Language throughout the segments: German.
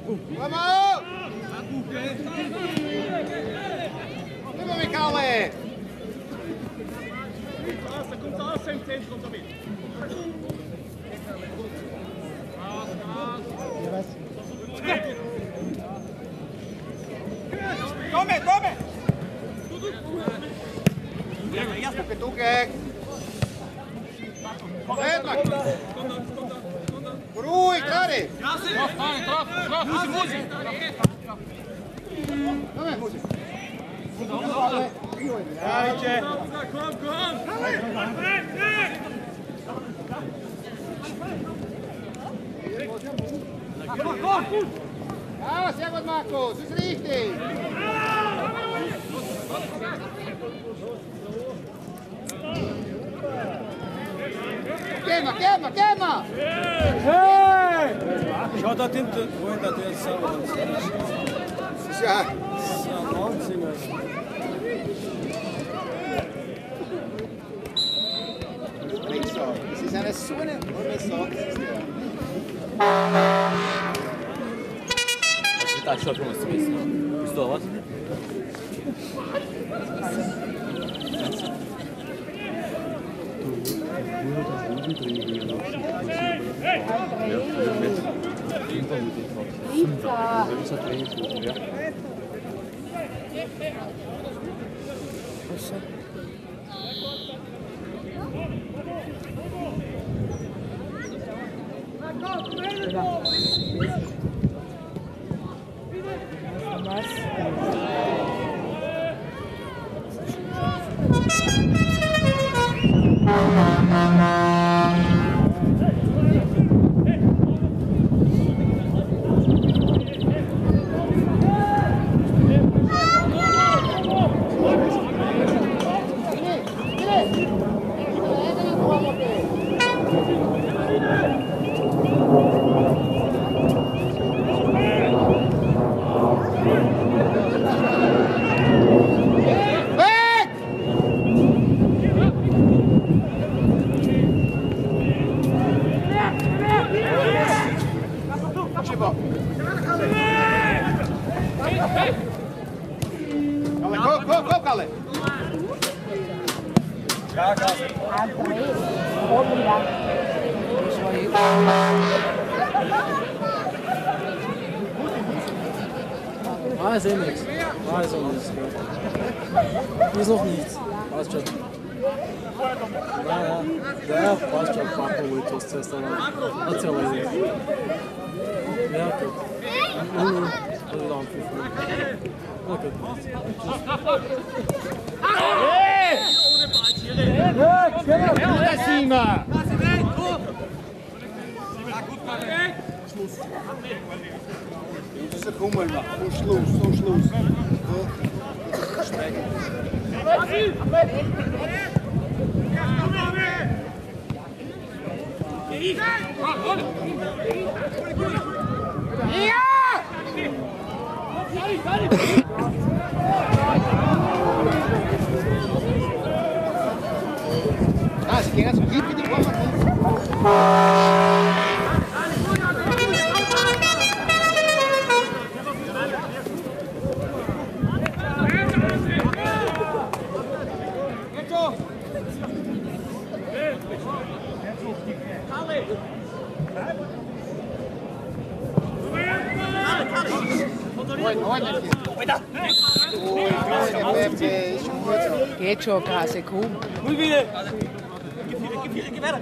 Bravo! Immer Michale! Da kommt Asa im Zentrum damit. Come, come! Che tu che... Ferma! Ruhig, Kari! Drauf, Musi! Come, Musi? Komm! Ja, sehr gut, Markus, das ist richtig! Queima! Hey! Schau da hinten, wohin da der ist. Ja. Das ist ja Wahnsinn. Das ist eine so eine Sache. Tak, što ćemo se misliti? Isto Go, Kalle! Ah, ist eh nichts. Ah, ist auch nichts. Hier ist noch nichts. Passt schon. Ja, passt schon. Papo holt das zuerst einmal. Hat sie erledigt. Ja, okay. Das ist auch okay. Sima! Komm mal, zum Schluss. Ah, si quieres un hit, te vamos Geht schon, Kase, komm. Gut wieder. Gib weiter!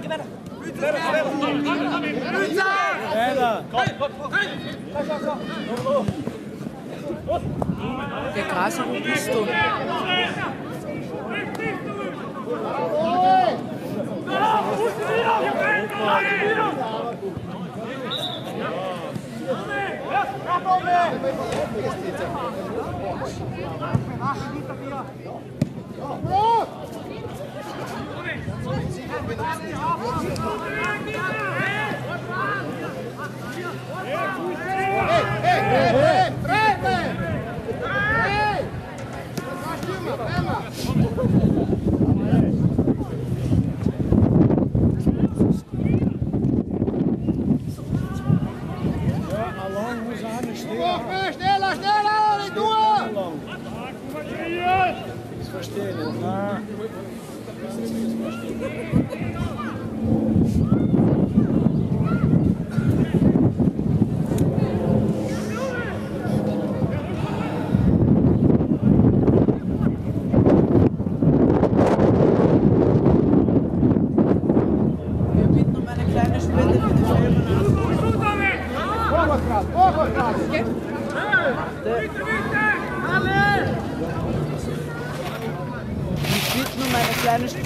Der Kase, wo bist du?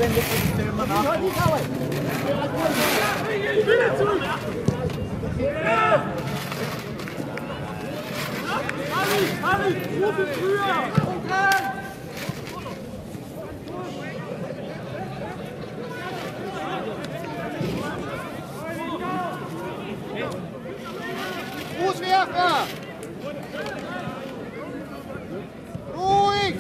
Fußwerfer! Ruhig!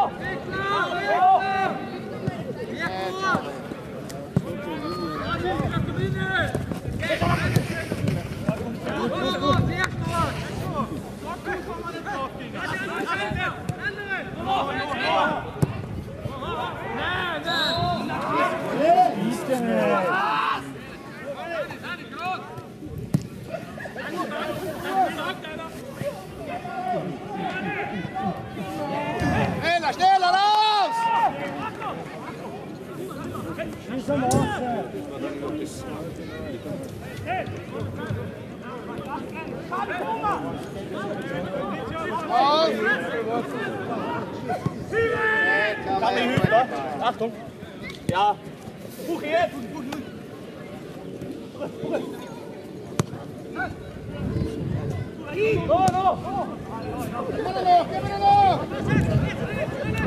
Schneller, schneller, los! Auf! Kalle Hübner. Achtung. Ja. Buch jetzt. No, no. Gib mir noch!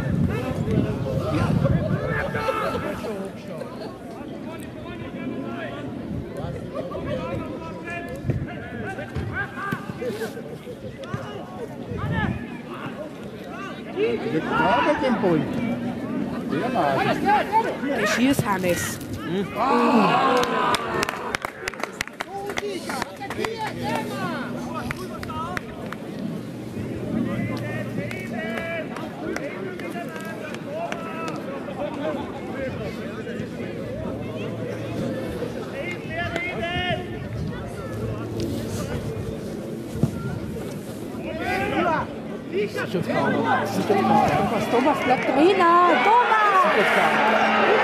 Caxias, James. Thomas, bleib drin! Thomas!